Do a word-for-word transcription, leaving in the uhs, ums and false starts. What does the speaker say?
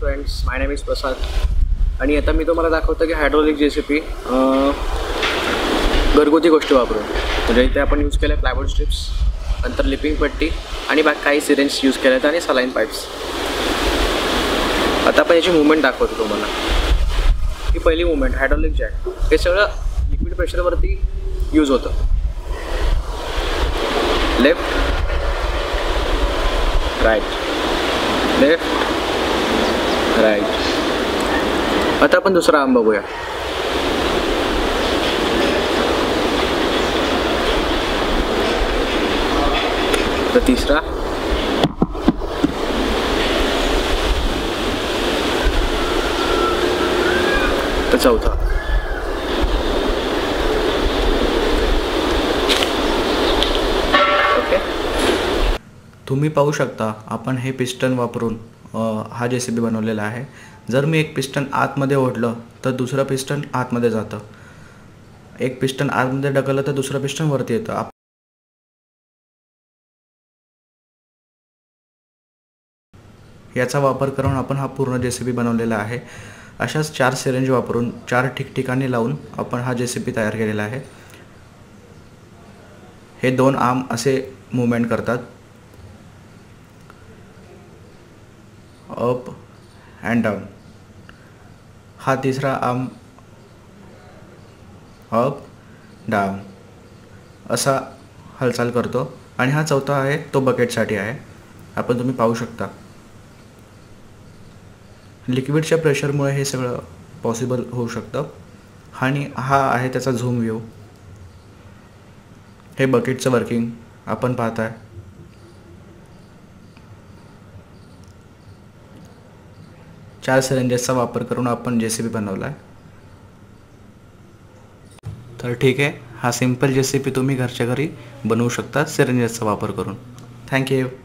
Friends, my name is Prasad आणि आता मी तुम्हाला दाखवतो की हायड्रोलिक जेसीबी घरगुती गोष्टी वापरून, म्हणजे इथे आपण यूज केले प्लायवूड स्ट्रिप्स, नंतर लिपिंग पट्टी आणि बाकी काही सिरेंज यूज केले आहेत आणि सलाईन पाईप्स. आता आपण याची मूवमेंट दाखवतो तुम्हाला. ही पहिली मूवमेंट हायड्रोलिक जॅक, हे सगळं लिक्विड प्रेशरवरती यूज होतं. Left right, left right. आता आपण दुसरा आर्म बघूया. तर तिसरा, तर चौथा. ओके, तुम्ही पाहू शकता आपण हे पिस्टन वापरून हा जेसीबी बनवलेला आहे. जर मी एक पिस्टन आतमध्ये ओढलं तर दुसरं पिस्टन आतमध्ये जातं, एक पिस्टन आतमध्ये ढकललं तर दुसरं पिस्टन वरती येतं. याचा वापर करून आपण हा पूर्ण जेसीबी बनवलेला आहे. अशाच चार सिरेंज वापरून चार ठिकठिकाणी लावून आपण हा जेसीबी तयार केलेला आहे. हे दोन आर्म असे मूवमेंट करतात, अप अँड डाऊन. हा तिसरा आर्म अप डाऊन असा हालचाल करतो आणि हा चौथा आहे तो बकेटसाठी आहे. आपण तुम्ही पाहू शकता लिक्विडच्या प्रेशरमुळे हे सगळं पॉसिबल होऊ शकतं. आणि हा आहे त्याचा झूम व्ह्यू. हे बकेटचं वर्किंग आपण पाहताय. चार सिलेंडर्सचा वापर करून आपण जेसीबी बनवला आहे. तर ठीक आहे, हा सिंपल जेसीबी तुम्ही घरच्या घरी बनवू शकता सिलेंडर्सचा वापर करून. थँक्यू.